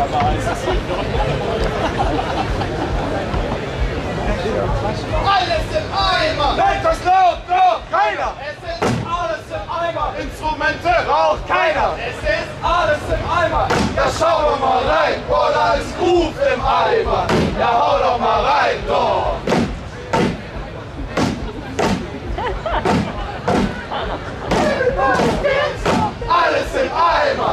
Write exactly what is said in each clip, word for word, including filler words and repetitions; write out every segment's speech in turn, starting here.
Alles im Eimer! Nein, das glaubt doch keiner! Es ist alles im Eimer! Instrumente raucht keiner! Es ist alles im Eimer! Ja, schau doch mal rein, boah, da ist Ruf im Eimer! Ja, hau doch mal rein, doch! Alles im Eimer!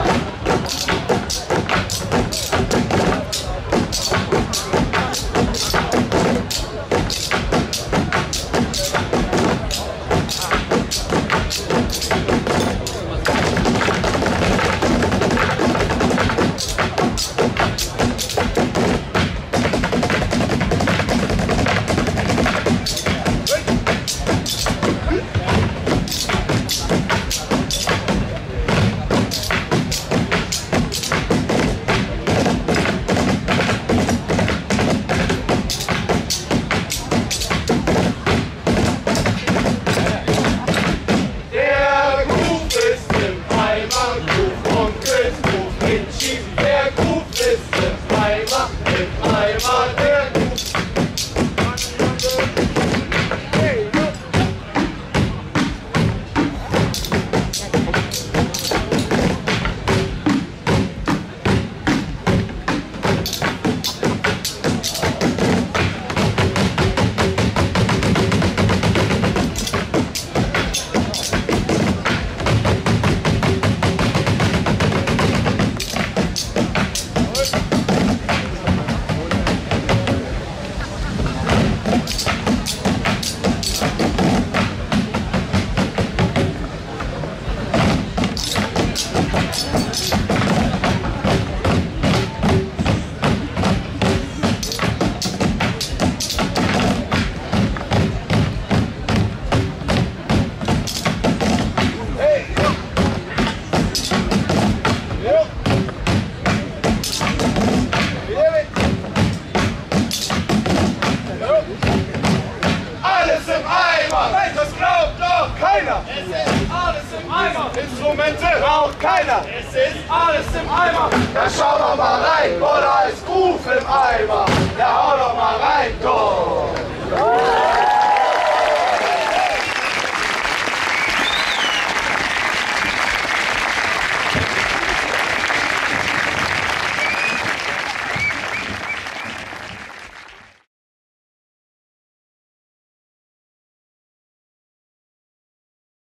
Es ist alles im Eimer! Instrumente raucht keiner! Es ist alles im Eimer! Ja, schau doch mal rein, boah, da ist Ruf im Eimer! Ja, hau doch mal rein, doch!